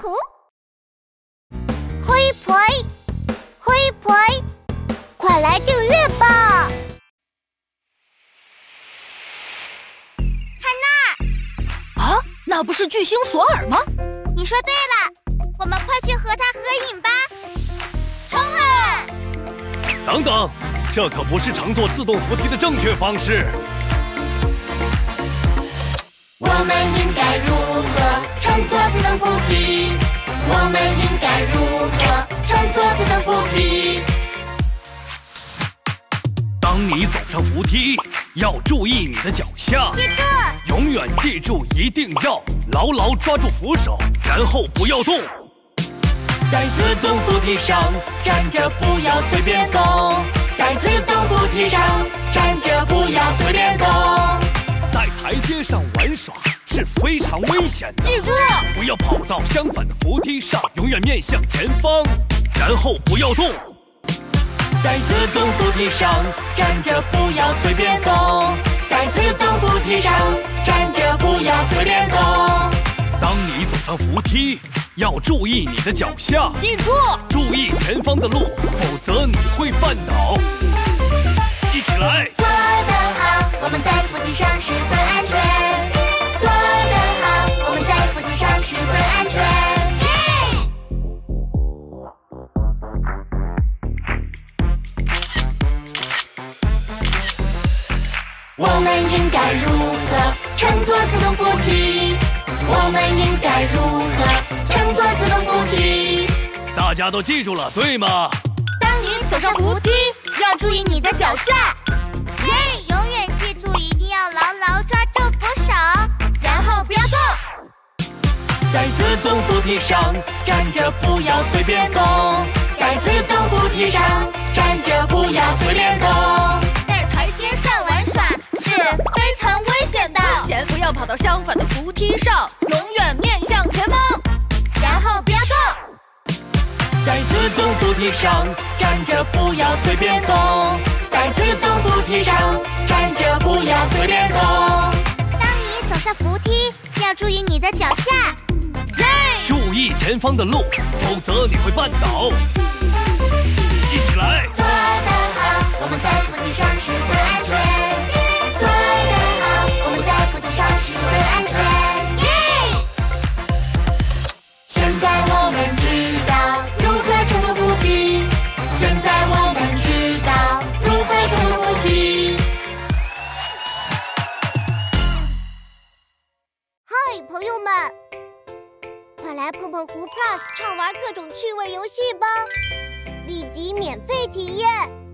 湖。灰婆，灰婆，快来订阅吧！ 啊，那不是巨星索尔吗？ 你说对了，我们快去和他合影吧！冲啊！ 等等，这可不是乘坐自动扶梯的正确方式。 我们应该如何乘坐自动扶梯？我们应该如何乘坐自动扶梯？ 当你走上扶梯，要注意你的脚下。 记住， 永远记住，一定要牢牢抓住扶手，然后不要动。 在自动扶梯上站着，不要随便动。在自动扶梯上站着，不要随便动。 在台阶上玩耍是非常危险的， 记住， 不要跑到相反的扶梯上，永远面向前方，然后不要动。 在自动扶梯上站着，不要随便动。在自动扶梯上站着，不要随便动。 当你走上扶梯，要注意你的脚下， 记住， 注意前方的路，否则你会绊倒。一起来！ 做得好，我们在扶梯上十分安全。做得好，我们在扶梯上十分安全。我们应该如何乘坐自动扶梯？我们应该如何乘坐自动扶梯？ 大家都记住了，对吗？ 当你走上扶梯，要注意你的脚下。永远记住，一定要牢牢抓住扶手，然后不要动。 在自动扶梯上站着，不要随便动。在自动扶梯上站着，不要随便动。 在台阶上玩耍是非常危险的， 先不要跑到相反的扶梯上，永远面向前方， 然后不要动。 在自动扶梯上站着，不要随便动。在自动扶梯上站着，不要随便动。 当你走上扶梯，要注意你的脚下。 注意前方的路，否则你会绊倒。一起来！ 做得好，我们在扶梯上十分安全。做得好，我们在扶梯上十分安全。现在我们知道如何乘坐扶梯。现在我们知道如何乘坐扶梯。嗨，朋友们，快来碰碰湖 Plus 畅玩各种趣味游戏吧！立即免费体验。